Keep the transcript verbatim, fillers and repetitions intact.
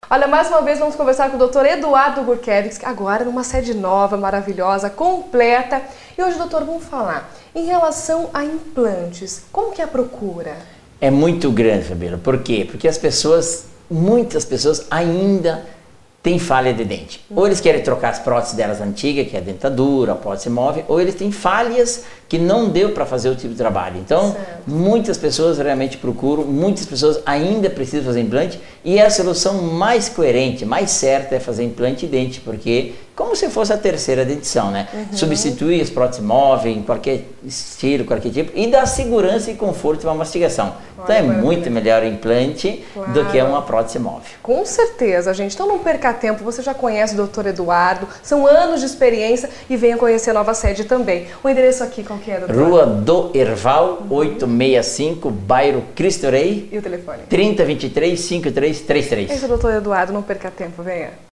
Olha, mais uma vez vamos conversar com o doutor Eduardo Gurkewicz, agora numa sede nova, maravilhosa, completa. E hoje, doutor, vamos falar em relação a implantes. Como que é a procura? É muito grande, Fabíola. Por quê? Porque as pessoas, muitas pessoas ainda têm falha de dente. Hum. Ou eles querem trocar as próteses delas antigas, que é a dentadura, a prótese móvel, ou eles têm falhas que não deu para fazer o tipo de trabalho. Então, certo. Muitas pessoas realmente procuram, muitas pessoas ainda precisam fazer implante, e a solução mais coerente, mais certa é fazer implante de dente, porque como se fosse a terceira dentição, né? Uhum. Substituir as próteses móveis em qualquer estilo, qualquer tipo, e dá segurança e conforto para a mastigação. Olha, então é muito melhor o implante, claro, do que uma prótese móvel. Com certeza, gente. Então não perca tempo, você já conhece o doutor Eduardo, são anos de experiência, e venha conhecer a nova sede também. O endereço aqui, qual que é, doutor? Rua do Herval, uhum. oitocentos e sessenta e cinco, bairro Cristo Rei. E o telefone? trinta, vinte e três, cinquenta e três, trinta e três. Esse é o doutor Eduardo, não perca tempo, venha.